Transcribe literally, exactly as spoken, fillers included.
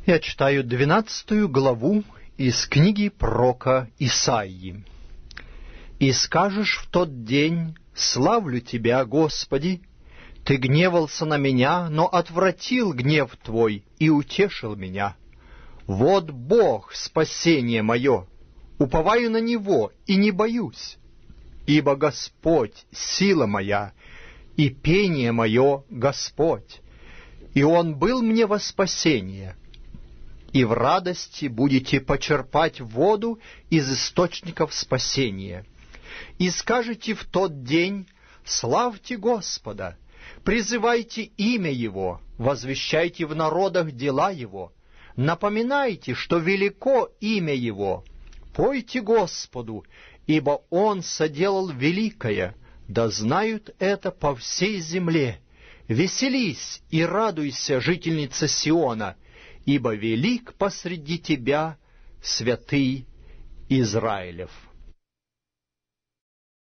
Я читаю двенадцатую главу из книги пророка Исаии. «И скажешь в тот день: славлю Тебя, Господи! Ты гневался на меня, но отвратил гнев Твой и утешил меня. Вот Бог, спасение мое, уповаю на Него и не боюсь. Ибо Господь — сила моя, и пение мое — Господь, и Он был мне во спасение. И в радости будете почерпать воду из источников спасения. И скажете в тот день: славьте Господа, призывайте имя Его, возвещайте в народах дела Его, напоминайте, что велико имя Его, пойте Господу, ибо Он соделал великое, да знают это по всей земле. Веселись и радуйся, жительница Сиона, ибо велик посреди тебя святый Израилев».